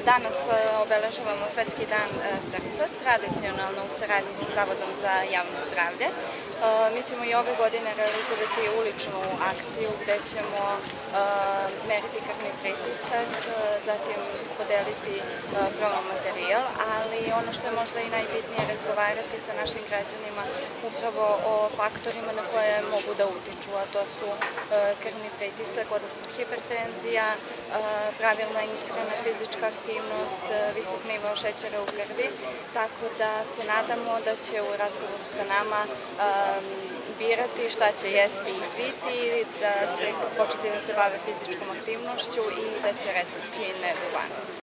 Danas obeležavamo Svetski dan srca, tradicionalno u saradnji sa Zavodom za javno zdravlje. Mi ćemo i ove godine realizovati uličnu akciju gde ćemo meriti krvni pritisak, zatim podeliti promomaterijal, ali ono što je možda i najbitnije razgovarati sa našim građanima upravo o faktorima na koje mogu da utiču, a to su krvni pritisak, odnosno hipertenzija, pravilna ishrana, fizička aktivnost, visok nivo šećera u krvi, tako da se nadamo da će u razgovoru sa nama birati šta će jesti i piti, da će početi da se bave fizičkom aktivnošću i da će reći ne duvanu.